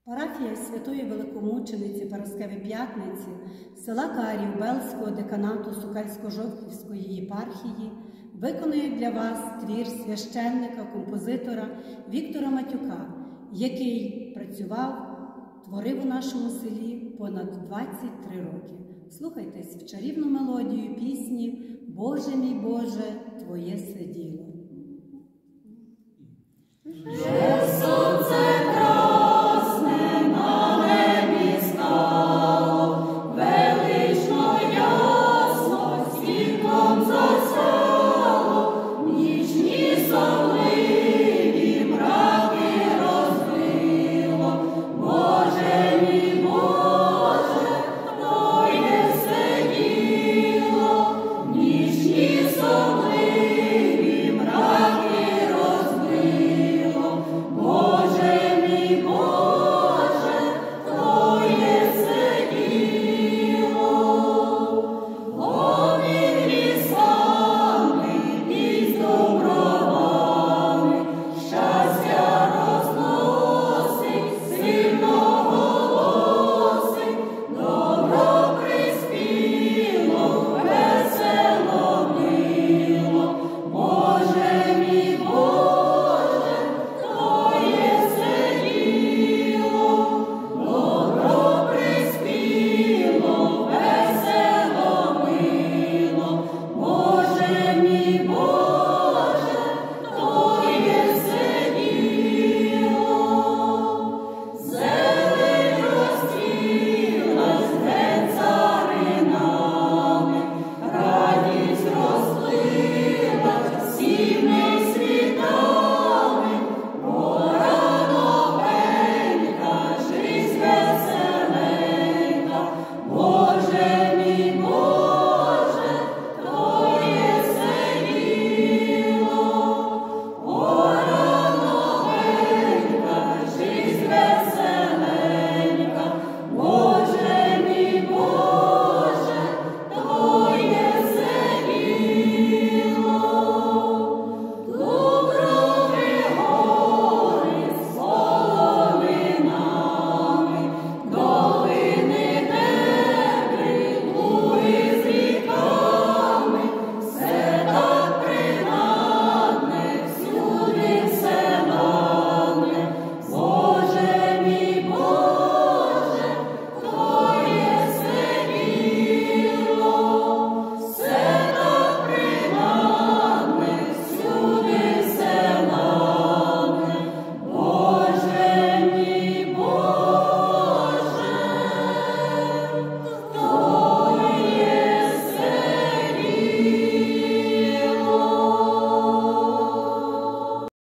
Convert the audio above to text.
Парафія Святої Великомучениці Параскеви П'ятниці села Карів Белзького деканату Сокальсько-Жовківської єпархії виконує для вас твір священника, композитора Віктора Матюка, який працював, творив у нашому селі понад 23 роки. Слухайтесь в чарівну мелодію пісні «Боже мій Боже, Твоє все діло».